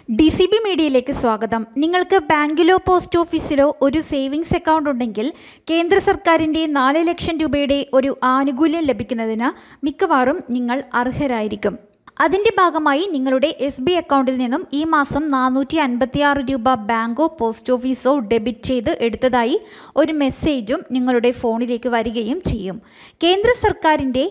DCB മീഡിയയിലേക്ക് സ്വാഗതം. നിങ്ങൾക്ക് ബാങ്കിലോ പോസ്റ്റ് ഓഫീസിലോ ഒരു സേവിങ്സ് അക്കൗണ്ട് ഉണ്ടെങ്കിൽ കേന്ദ്ര സർക്കാരിൻ്റെ 4 ലക്ഷം രൂപയുടെ ഒരു ആനുകൂല്യം ലഭിക്കുന്നതിന് മിക്കവാറും നിങ്ങൾ അർഹരായിരിക്കും. അതിൻ്റെ ഭാഗമായി നിങ്ങളുടെ SB അക്കൗണ്ടിൽ നിന്നും ഈ മാസം 456 രൂപ ബാങ്കോ പോസ്റ്റ് ഓഫീസോ ഡെബിറ്റ് ചെയ്ത് എടുത്തതായി ഒരു മെസ്സേജും നിങ്ങളുടെ ഫോണിലേക്ക് വരികയും ചെയ്യും. കേന്ദ്ര സർക്കാരിൻ്റെ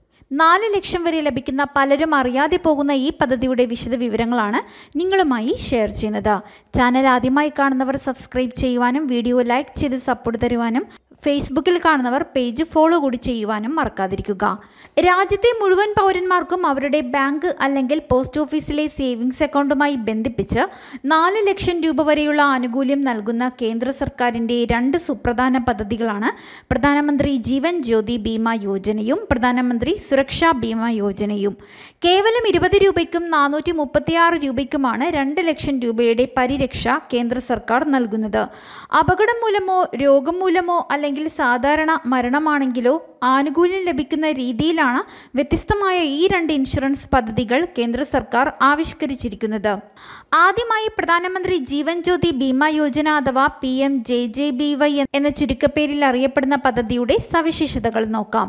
4 ലക്ഷം വരെ ലഭിക്കുന്ന പലരും അറിയാതെ പോകുന്ന ഈ പദ്ധതിയുടെ വിശദവിവരങ്ങളാണ് നിങ്ങളുമായി ഷെയർ ചെയ്യുന്നത്. ചാനൽ ആദ്യമായി കാണുന്നവർ സബ്സ്ക്രൈബ് ചെയ്യുവാനും വീഡിയോ ലൈക്ക് ചെയ്ത് സപ്പോർട്ട് തരുവാനും ഫേസ്ബുക്കിൽ കാണുന്നവർ പേജ് ഫോളോ കൂടി ചെയ്യുവാനും മറക്കാതിരിക്കുക. രാജ്യത്തെ മുഴുവൻ പൗരന്മാർക്കും അവരുടെ ബാങ്ക് അല്ലെങ്കിൽ പോസ്റ്റ് ഓഫീസിലെ സേവിങ്സ് അക്കൗണ്ടുമായി ബന്ധിപ്പിച്ച് 4 ലക്ഷം രൂപ വരെയുള്ള ആനുകൂല്യം നൽകുന്ന കേന്ദ്ര സർക്കാരിൻ്റെ 2 സുപ്രധാന പദ്ധതികളാണ് പ്രധാനമന്ത്രി ജീവൻ ജ്യോതി ബീമ യോജനയും പ്രധാനമന്ത്രി സുരക്ഷാ ബീമ യോജനയും. കേവലം 20 രൂപയ്ക്കും 436 രൂപയ്ക്കുമാണ് 2 ലക്ഷം രൂപയുടെ പരിരക്ഷ കേന്ദ്ര സർക്കാർ നൽകുന്നത്. അപകടം മൂലമോ രോഗം മൂലമോ അല്ലെങ്കിൽ സാധാരണ മരണമാണെങ്കിലോ ആനുകൂല്യം ലഭിക്കുന്ന രീതിയിലാണ് വ്യത്യസ്തമായ ഈ 2 ഇൻഷുറൻസ് പദ്ധതികൾ കേന്ദ്ര സർക്കാർ ആവിഷ്കരിച്ചിരിക്കുന്നത്. ആദ്യമായി പ്രധാനമന്ത്രി ജീവൻ ജ്യോതി ബീമ യോജന അഥവാ PMJJBY എന്ന ചുരുക്കപ്പേരിൽ അറിയപ്പെടുന്ന പദ്ധതിയുടെ സവിശേഷതകൾ നോക്കാം.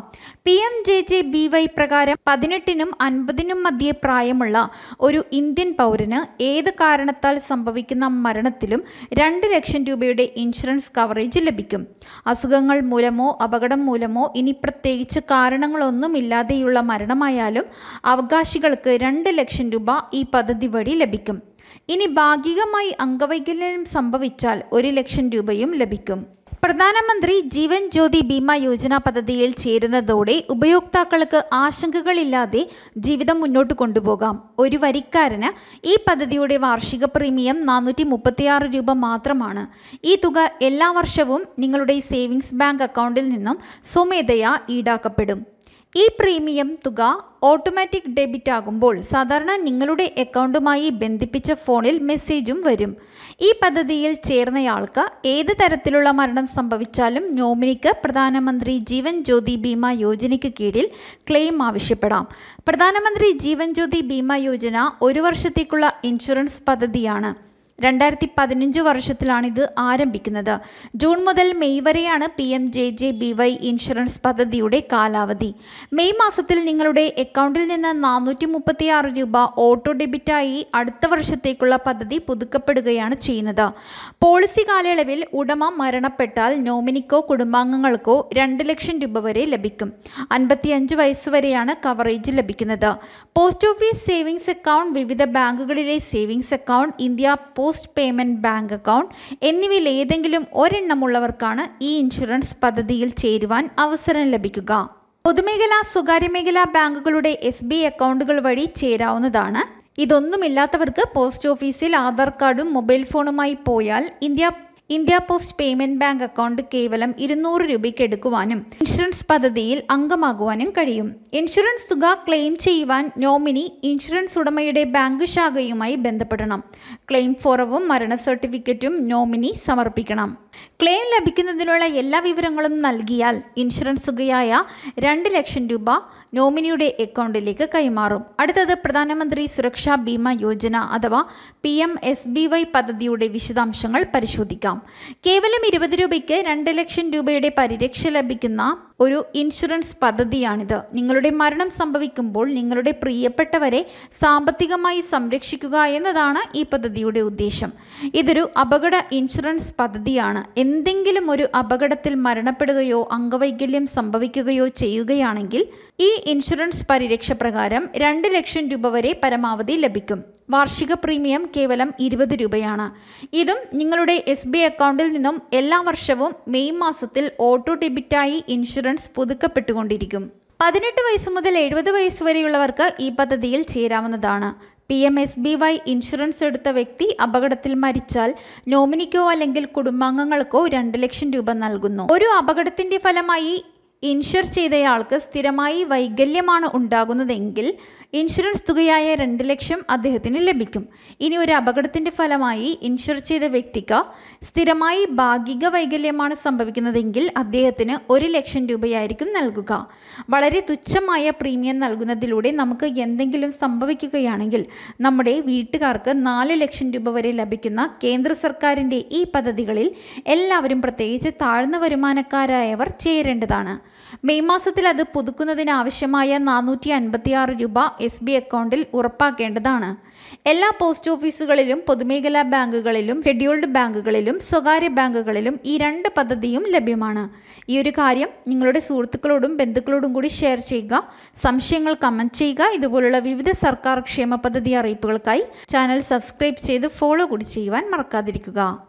PMJJBY പ്രകാരം 18നും 50നും മധ്യേ പ്രായമുള്ള ഒരു ഇന്ത്യൻ പൗരന് ഏത് കാരണത്താൽ സംഭവിക്കുന്ന മരണത്തിലും 2 ലക്ഷം രൂപയുടെ ഇൻഷുറൻസ് കവറേജ് ലഭിക്കും. അസുഖങ്ങൾ മൂലമോ അപകടം മൂലമോ ഇനി പ്രത്യേകിച്ച് കാരണങ്ങളൊന്നുമില്ലാതെയുള്ള മരണമായാലും അവകാശികൾക്ക് 2 ലക്ഷം രൂപ ഈ പദ്ധതി വഴി ലഭിക്കും. ഇനി ഭാഗികമായി അംഗവൈകല്യം സംഭവിച്ചാൽ 1 ലക്ഷം രൂപയും ലഭിക്കും. പ്രധാനമന്ത്രി ജീവൻ ജ്യോതി ബീമ യോജന പദ്ധതിയിൽ ചേരുന്നതോടെ ഉപയോക്താക്കൾക്ക് ആശങ്കകളില്ലാതെ ജീവിതം മുന്നോട്ട് കൊണ്ടുപോകാം. ഒരു വരിക്കാരന് ഈ പദ്ധതിയുടെ വാർഷിക പ്രീമിയം 436 രൂപ മാത്രമാണ്. ഈ തുക എല്ലാ വർഷവും നിങ്ങളുടെ സേവിങ്സ് ബാങ്ക് അക്കൗണ്ടിൽ നിന്നും സ്വമേധയാ ഈടാക്കപ്പെടും. ഈ പ്രീമിയം തുക ഓട്ടോമാറ്റിക് ഡെബിറ്റ് ആകുമ്പോൾ സാധാരണ നിങ്ങളുടെ അക്കൗണ്ടുമായി ബന്ധിപ്പിച്ച ഫോണിൽ മെസ്സേജും വരും. ഈ പദ്ധതിയിൽ ചേർന്നയാൾക്ക് ഏത് തരത്തിലുള്ള മരണം സംഭവിച്ചാലും നോമിനിക്ക് പ്രധാനമന്ത്രി ജീവൻ ജ്യോതി ബീമ യോജനയ്ക്ക് കീഴിൽ ക്ലെയിം ആവശ്യപ്പെടാം. പ്രധാനമന്ത്രി ജീവൻ ജ്യോതി ബീമ യോജന 1 വർഷത്തേക്കുള്ള ഇൻഷുറൻസ് പദ്ധതിയാണ്. 2015 വർഷത്തിലാണിത് ആരംഭിക്കുന്നത്. ജൂൺ മുതൽ മെയ് വരെയാണ് PMJJBY ഇൻഷുറൻസ് പദ്ധതിയുടെ കാലാവധി. മെയ് മാസത്തിൽ നിങ്ങളുടെ അക്കൗണ്ടിൽ നിന്ന് 436 രൂപ ഓട്ടോ ഡെബിറ്റായി അടുത്ത വർഷത്തേക്കുള്ള പദ്ധതി പുതുക്കപ്പെടുകയാണ് ചെയ്യുന്നത്. പോളിസി കാലയളവിൽ ഉടമ മരണപ്പെട്ടാൽ നോമിനിക്കോ കുടുംബാംഗങ്ങൾക്കോ 2 ലക്ഷം രൂപ വരെ ലഭിക്കും. 55 വയസ്സുവരെയാണ് കവറേജ് ലഭിക്കുന്നത്. പോസ്റ്റ് ഓഫീസ് സേവിങ്സ് അക്കൗണ്ട്, വിവിധ ബാങ്കുകളിലെ savings account, India post payment bank account എന്നിവയിൽ ഏതെങ്കിലും ഒരെണ്ണമുള്ളവർക്കാണ് ഈ ഇൻഷുറൻസ് പദ്ധതിയിൽ ചേരുവാൻ അവസരം ലഭിക്കുക. പൊതുമേഖലാ സ്വകാര്യമേഖലാ ബാങ്കുകളുടെ SB അക്കൗണ്ടുകൾ വഴി ചേരാവുന്നതാണ്. ഇതൊന്നുമില്ലാത്തവർക്ക് പോസ്റ്റ് ഓഫീസിൽ ആധാർ കാർഡും മൊബൈൽ ഫോണുമായി പോയാൽ India post payment bank account കേവലം 200 രൂപയ്ക്ക് എടുക്കുവാനും ഇൻഷുറൻസ് പദ്ധതിയിൽ അംഗമാകുവാനും കഴിയും. ഇൻഷുറൻസ് തുക ക്ലെയിം ചെയ്യുവാൻ നോമിനി ഇൻഷുറൻസ് ഉടമയുടെ ബാങ്ക് ശാഖയുമായി ബന്ധപ്പെടണം. ക്ലെയിം ഫോറവും മരണ സർട്ടിഫിക്കറ്റും നോമിനി സമർപ്പിക്കണം. ക്ലെയിം ലഭിക്കുന്നതിനുള്ള എല്ലാ വിവരങ്ങളും നൽകിയാൽ ഇൻഷുറൻസ് തുകയായ 2 ലക്ഷം രൂപ നോമിനിയുടെ അക്കൗണ്ടിലേക്ക് കൈമാറും. അടുത്തത് പ്രധാനമന്ത്രി സുരക്ഷാ ബീമ യോജന അഥവാ PMSBY പദ്ധതിയുടെ വിശദാംശങ്ങൾ പരിശോധിക്കാം. കേവലം 20 രൂപയ്ക്ക് 2 ലക്ഷം രൂപയുടെ പരിരക്ഷ ലഭിക്കുന്ന ഒരു ഇൻഷുറൻസ് പദ്ധതിയാണിത്. നിങ്ങളുടെ മരണം സംഭവിക്കുമ്പോൾ നിങ്ങളുടെ പ്രിയപ്പെട്ടവരെ സാമ്പത്തികമായി സംരക്ഷിക്കുക എന്നതാണ് ഈ പദ്ധതിയുടെ ഉദ്ദേശം. ഇതൊരു അപകട ഇൻഷുറൻസ് പദ്ധതിയാണ്. എന്തെങ്കിലും ഒരു അപകടത്തിൽ മരണപ്പെടുകയോ അംഗവൈകല്യം സംഭവിക്കുകയോ ചെയ്യുകയാണെങ്കിൽ ഈ ഇൻഷുറൻസ് പരിരക്ഷ പ്രകാരം 2 ലക്ഷം രൂപ വരെ പരമാവധി ലഭിക്കും. വാർഷിക പ്രീമിയം കേവലം 20 രൂപയാണ്. ഇതും നിങ്ങളുടെ SB അക്കൗണ്ടിൽ നിന്നും എല്ലാ വർഷവും മെയ് മാസത്തിൽ ഓട്ടോ ഡെബിറ്റായി ഇൻഷുറൻസ് പുതുക്കപ്പെട്ടുകൊണ്ടിരിക്കും. 18 വയസ്സ് മുതൽ 70 വയസ്സ് വരെയുള്ളവർക്ക് ഈ പദ്ധതിയിൽ ചേരാവുന്നതാണ്. PMSBY ഇൻഷുറൻസ് എടുത്ത വ്യക്തി അപകടത്തിൽ മരിച്ചാൽ നോമിനിക്കോ അല്ലെങ്കിൽ കുടുംബാംഗങ്ങൾക്കോ 2 ലക്ഷം രൂപ നൽകുന്നു. ഒരു അപകടത്തിന്റെ ഫലമായി ഇൻഷുർ ചെയ്തയാൾക്ക് സ്ഥിരമായി വൈകല്യമാണ് ഉണ്ടാകുന്നതെങ്കിൽ ഇൻഷുറൻസ് തുകയായ 2 ലക്ഷം അദ്ദേഹത്തിന് ലഭിക്കും. ഇനി ഒരു അപകടത്തിൻ്റെ ഫലമായി ഇൻഷുർ ചെയ്ത വ്യക്തിക്ക് സ്ഥിരമായി ഭാഗിക വൈകല്യമാണ് സംഭവിക്കുന്നതെങ്കിൽ അദ്ദേഹത്തിന് 1 ലക്ഷം രൂപയായിരിക്കും നൽകുക. വളരെ തുച്ഛമായ പ്രീമിയം നൽകുന്നതിലൂടെ നമുക്ക് എന്തെങ്കിലും സംഭവിക്കുകയാണെങ്കിൽ നമ്മുടെ വീട്ടുകാർക്ക് 4 ലക്ഷം രൂപ വരെ ലഭിക്കുന്ന കേന്ദ്ര സർക്കാരിൻ്റെ ഈ പദ്ധതികളിൽ എല്ലാവരും, പ്രത്യേകിച്ച് താഴ്ന്ന വരുമാനക്കാരായവർ, ചേരേണ്ടതാണ്. മെയ് മാസത്തിൽ അത് പുതുക്കുന്നതിന് ആവശ്യമായ 456 രൂപ SB അക്കൗണ്ടിൽ ഉറപ്പാക്കേണ്ടതാണ്. എല്ലാ പോസ്റ്റ് ഓഫീസുകളിലും പൊതുമേഖലാ ബാങ്കുകളിലും ഷെഡ്യൂൾഡ് ബാങ്കുകളിലും സ്വകാര്യ ബാങ്കുകളിലും ഈ 2 പദ്ധതിയും ലഭ്യമാണ്. ഈ ഒരു കാര്യം നിങ്ങളുടെ സുഹൃത്തുക്കളോടും ബന്ധുക്കളോടും കൂടി ഷെയർ ചെയ്യുക. സംശയങ്ങൾ കമൻറ്റ് ചെയ്യുക. ഇതുപോലുള്ള വിവിധ സർക്കാർ ക്ഷേമ പദ്ധതി അറിയിപ്പുകൾക്കായി ചാനൽ സബ്സ്ക്രൈബ് ചെയ്ത് ഫോളോ കൂടി ചെയ്യുവാൻ മറക്കാതിരിക്കുക.